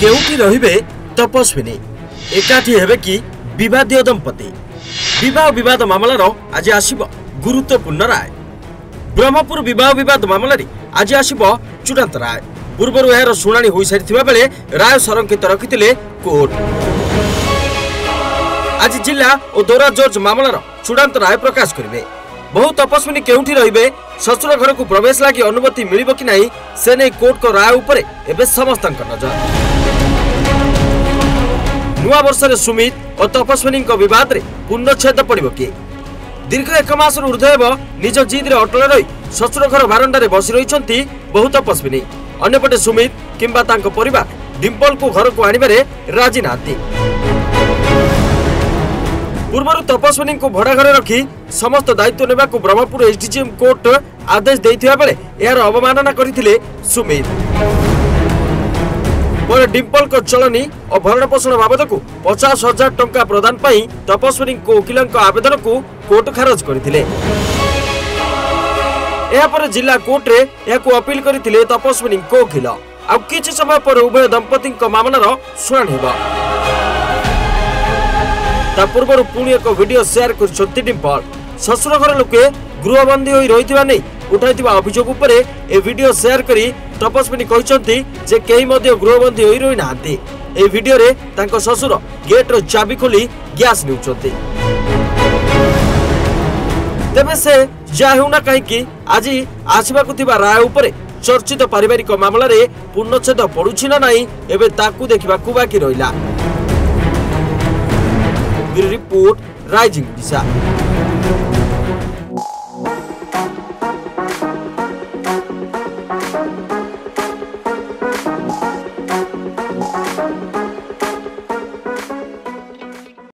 केउटी रहिबे तपस्विनी एकाठी हेबे कि विवादीय दंपति विवाह विवाद मामलार आज आसिब गुरुत्वपूर्ण राय। ब्रह्मपुर विवाह विवाद मामला आज आसिब चूड़ांत राय। पूर्व यार शुणाणी हो सारी बेले राय संरक्षित रखिते कोर्ट। आज जिला और दौरा जज मामलार चूड़ांत राय प्रकाश करेंगे। बहु तपस्विनी केउठी रहिबे, शशुर घर को प्रवेश लगी अनुमति मिलिबो कि नहीं से नहीं कोर्ट को राय उपरे एबे समस्त नजर। नुआ वर्ष रे सुमित और तपस्विनी विवाद रे पूर्णच्छेद पड़िबो कि? दीर्घ 1 मास ऊर्ध्व निज जिद रे अटल रही शशुर घर बारंडारे बसी रही बहु तपस्विनी। अन्यपटे सुमित किंबा तांको परिवार डिम्पल को घर को आनिबारे राजी नांती। पूर्व तपस्विनी को भड़ा घरे रखी समस्त दायित्व नेबा को ब्रह्मपुर एसडीजीएम कोर्ट आदेश देथिबा बेले यार अवमानना करथिले सुमित। पर डिम्पल को चलनी और भरण पोषण बाबद को 50,000 टंका प्रदान पाई तपस्विनी को वकिल आवेदन को कोर्ट खारज करथिले। एहा पर जिला कोर्ट रे याकू अपील करथिले तपस्विनी को वकिल। अब किछि समय पर उभय दंपति मामलार शुणाणी हेबा। ता पूर्व पुणी एक वीडियो शेयर कर डिम्पल। शशुर घर लोके गृहबंदी होई रहिथिबा नै उठाइथिबा अभियोग उपरे ए वीडियो शेयर करी तपस्विनी कहिसंती जे केही मध्ये गृहबंदी होई रहि नांती। ए वीडियो रे तांको शशुर गेट रो चाबी खोली गैस नेउचंती। तेबे से जा हेउना काहे कि आज आसीबाकु थिबा राय उपरे चर्चित पारिवारिक मामला रे पूर्णच्छेद पडुछि ना नाही एबे ताकू देखिबाकू बाकी रहिला। रिपोर्ट राइजिंग दिशा।